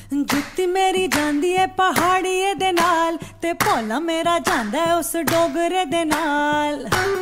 जुत्ती मेरी जांदी है पहाड़िए दे नाल ते भोला मेरा जांदा है उस डोगरे दे नाल।